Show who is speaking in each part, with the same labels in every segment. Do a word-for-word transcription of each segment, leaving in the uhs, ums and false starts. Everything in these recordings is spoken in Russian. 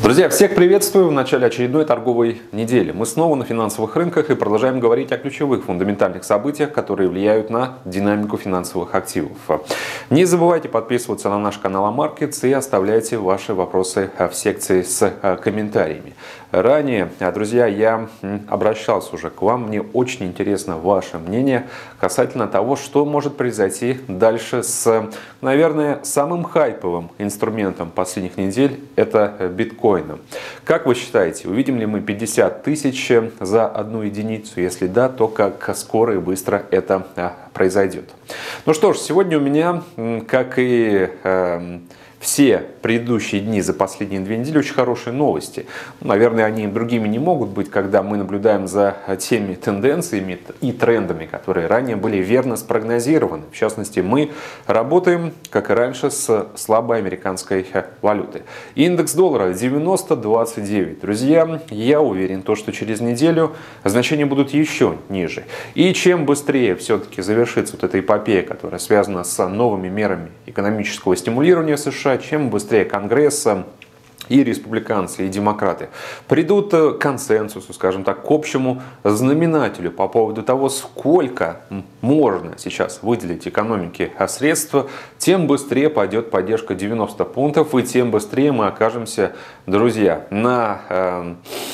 Speaker 1: Друзья, всех приветствую в начале очередной торговой недели. Мы снова на финансовых рынках и продолжаем говорить о ключевых фундаментальных событиях, которые влияют на динамику финансовых активов. Не забывайте подписываться на наш канал Амаркетс и оставляйте ваши вопросы в секции с комментариями. Ранее, друзья, я обращался уже к вам. Мне очень интересно ваше мнение касательно того, что может произойти дальше с, наверное, самым хайповым инструментом последних недель – это биткоин. Как вы считаете, увидим ли мы пятьдесят тысяч за одну единицу? Если да, то как скоро и быстро это произойдет? Ну что ж, сегодня у меня, как и э, все предыдущие дни за последние две недели, очень хорошие новости. Наверное, они другими не могут быть, когда мы наблюдаем за теми тенденциями и трендами, которые ранее были верно спрогнозированы. В частности, мы работаем, как и раньше, с слабой американской валютой. Индекс доллара девяносто двадцать девять. Друзья, я уверен, то, что через неделю значения будут еще ниже. И чем быстрее все-таки завершится вот эта эпопея, которая связана с новыми мерами экономического стимулирования США, чем быстрее Конгресс и республиканцы, и демократы придут к консенсусу, скажем так, к общему знаменателю по поводу того, сколько можно сейчас выделить экономике средства, тем быстрее пойдет поддержка девяноста пунктов, и тем быстрее мы окажемся, друзья, на э,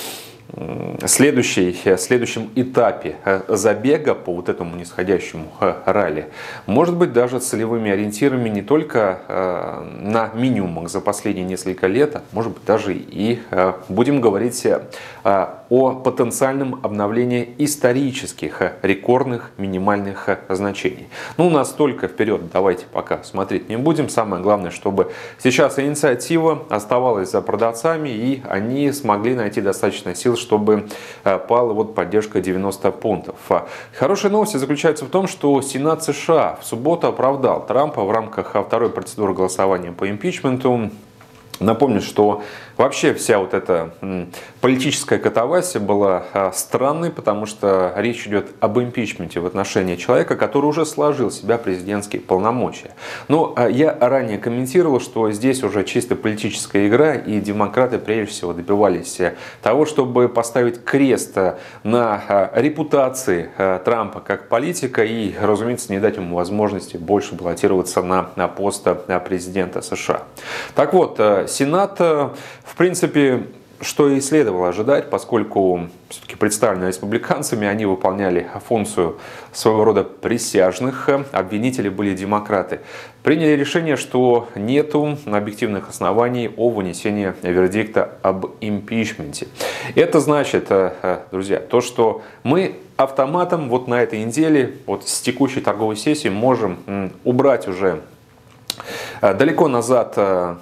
Speaker 1: Следующий, следующем этапе забега по вот этому нисходящему ралли может быть даже целевыми ориентирами не только на минимумах за последние несколько лет, а может быть даже и будем говорить о потенциальном обновлении исторических рекордных минимальных значений. Ну, настолько вперед давайте пока смотреть не будем. Самое главное, чтобы сейчас инициатива оставалась за продавцами, и они смогли найти достаточно сил, чтобы пала вот поддержка девяноста пунктов. Хорошие новости заключаются в том, что Сенат США в субботу оправдал Трампа в рамках второй процедуры голосования по импичменту. Напомню, что вообще вся вот эта политическая катавасия была странной, потому что речь идет об импичменте в отношении человека, который уже сложил в себя президентские полномочия. Но я ранее комментировал, что здесь уже чисто политическая игра, и демократы прежде всего добивались того, чтобы поставить крест на репутации Трампа как политика и, разумеется, не дать ему возможности больше баллотироваться на пост президента США. Так вот, Сенат, в принципе, что и следовало ожидать, поскольку все-таки представленные республиканцами, они выполняли функцию своего рода присяжных, обвинители были демократы, приняли решение, что нету объективных оснований о вынесении вердикта об импичменте. Это значит, друзья, то, что мы автоматом вот на этой неделе, вот с текущей торговой сессии, можем убрать уже далеко назад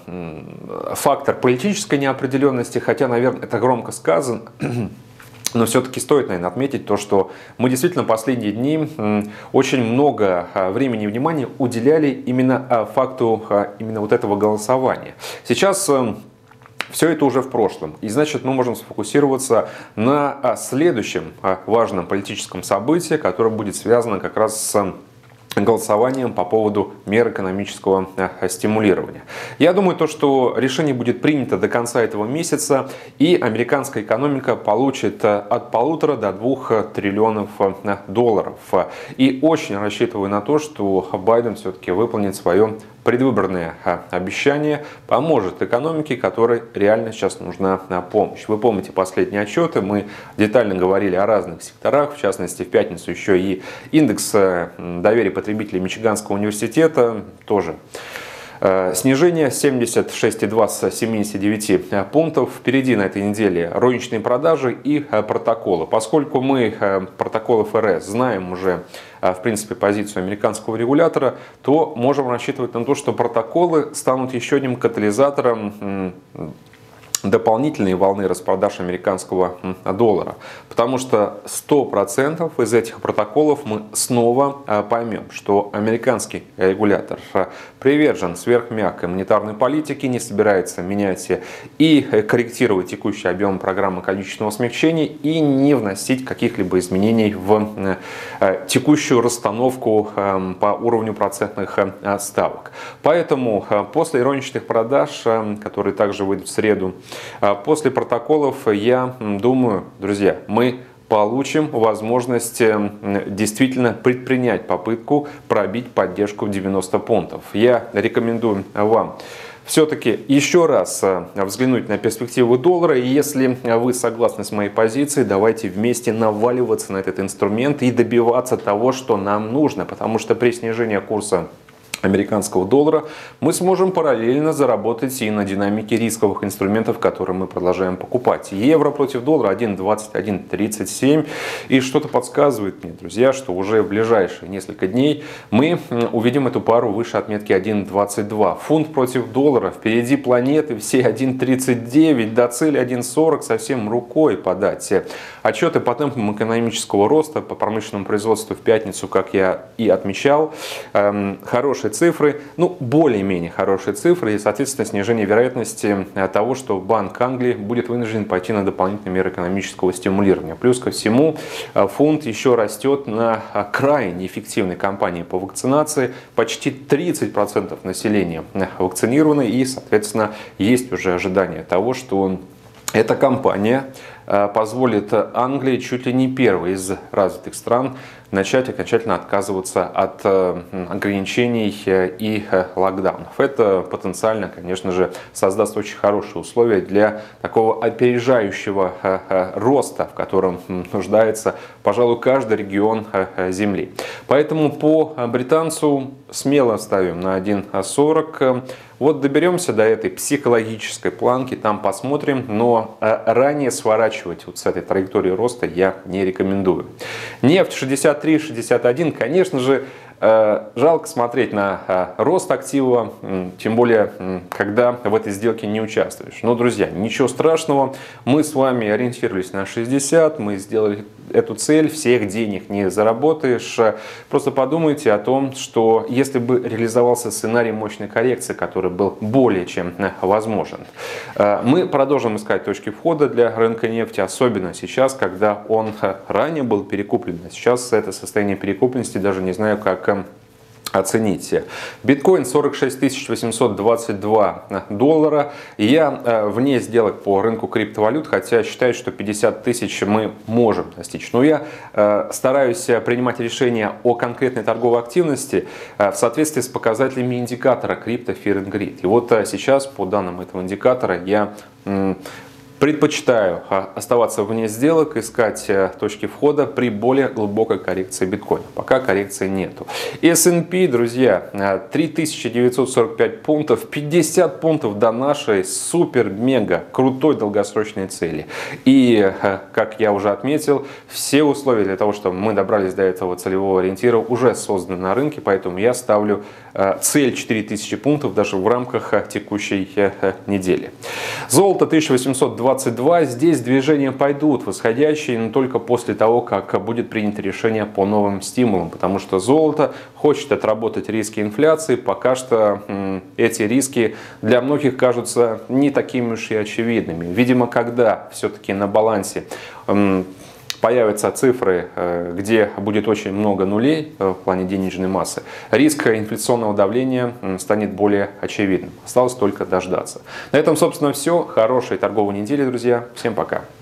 Speaker 1: фактор политической неопределенности, хотя, наверное, это громко сказано, но все-таки стоит, наверное, отметить то, что мы действительно последние дни очень много времени и внимания уделяли именно факту именно вот этого голосования. Сейчас все это уже в прошлом, и значит мы можем сфокусироваться на следующем важном политическом событии, которое будет связано как раз с голосованием по поводу мер экономического стимулирования. Я думаю, то, что решение будет принято до конца этого месяца, и американская экономика получит от полутора до двух триллионов долларов. И очень рассчитываю на то, что Байден все-таки выполнит свое предвыборное обещание, поможет экономике, которой реально сейчас нужна помощь. Вы помните последние отчеты, мы детально говорили о разных секторах, в частности в пятницу еще и индекс доверия потребителей Мичиганского университета тоже. Снижение семьдесят шесть и два с семидесяти девяти пунктов. Впереди на этой неделе розничные продажи и протоколы. Поскольку мы протоколы эф эр эс знаем уже, в принципе, позицию американского регулятора, то можем рассчитывать на то, что протоколы станут еще одним катализатором дополнительные волны распродаж американского доллара. Потому что сто процентов из этих протоколов мы снова поймем, что американский регулятор привержен сверхмягкой монетарной политике, не собирается менять и корректировать текущий объем программы количественного смягчения и не вносить каких-либо изменений в текущую расстановку по уровню процентных ставок. Поэтому после розничных продаж, которые также выйдут в среду, После протоколов, я думаю, друзья, мы получим возможность действительно предпринять попытку пробить поддержку в девяносто пунктов. Я рекомендую вам все-таки еще раз взглянуть на перспективу доллара. И если вы согласны с моей позицией, давайте вместе наваливаться на этот инструмент и добиваться того, что нам нужно. Потому что при снижении курса американского доллара мы сможем параллельно заработать и на динамике рисковых инструментов, которые мы продолжаем покупать. Евро против доллара один двадцать один тридцать семь. И что-то подсказывает мне, друзья, что уже в ближайшие несколько дней мы увидим эту пару выше отметки один двадцать два. Фунт против доллара, впереди планеты, все один тридцать девять, до цели один сорок совсем рукой подать. Отчеты по темпам экономического роста, по промышленному производству в пятницу, как я и отмечал, эм, хорошие цифры, ну, более-менее хорошие цифры и, соответственно, снижение вероятности того, что Банк Англии будет вынужден пойти на дополнительные меры экономического стимулирования. Плюс ко всему, фунт еще растет на крайне эффективной кампании по вакцинации. Почти тридцать процентов населения вакцинированы и, соответственно, есть уже ожидание того, что эта кампания позволит Англии чуть ли не первой из развитых стран начать окончательно отказываться от ограничений и локдаунов. Это потенциально, конечно же, создаст очень хорошие условия для такого опережающего роста, в котором нуждается, пожалуй, каждый регион Земли. Поэтому по британцу смело ставим на один сорок. Вот доберемся до этой психологической планки, там посмотрим, но ранее сворачивать вот с этой траектории роста я не рекомендую. Нефть шестьдесят три шестьдесят один, конечно же, жалко смотреть на рост актива, тем более, когда в этой сделке не участвуешь. Но, друзья, ничего страшного, мы с вами ориентировались на шестьдесят, мы сделали эту цель, всех денег не заработаешь. Просто подумайте о том, что если бы реализовался сценарий мощной коррекции, который был более чем возможен, мы продолжим искать точки входа для рынка нефти, особенно сейчас, когда он ранее был перекуплен. А сейчас это состояние перекупленности даже не знаю, как оцените. Биткоин сорок шесть тысяч восемьсот двадцать два доллара. Я вне сделок по рынку криптовалют, хотя считаю, что пятьдесят тысяч мы можем достичь. Но я стараюсь принимать решения о конкретной торговой активности в соответствии с показателями индикатора крипто Fear and Greed. И вот сейчас, по данным этого индикатора, я предпочитаю оставаться вне сделок, искать точки входа при более глубокой коррекции биткоина. Пока коррекции нету. эс энд пи, друзья, три тысячи девятьсот сорок пять пунктов, пятьдесят пунктов до нашей супер-мега крутой долгосрочной цели. И, как я уже отметил, все условия для того, чтобы мы добрались до этого целевого ориентира, уже созданы на рынке, поэтому я ставлю цель четыре тысячи пунктов даже в рамках текущей недели. Золото тысяча восемьсот двадцать два. Здесь движения пойдут восходящие, но только после того, как будет принято решение по новым стимулам, потому что золото хочет отработать риски инфляции. Пока что м, эти риски для многих кажутся не такими уж и очевидными. Видимо, когда все-таки на балансе м, появятся цифры, где будет очень много нулей в плане денежной массы, риск инфляционного давления станет более очевидным. Осталось только дождаться. На этом, собственно, все. Хорошей торговой недели, друзья. Всем пока.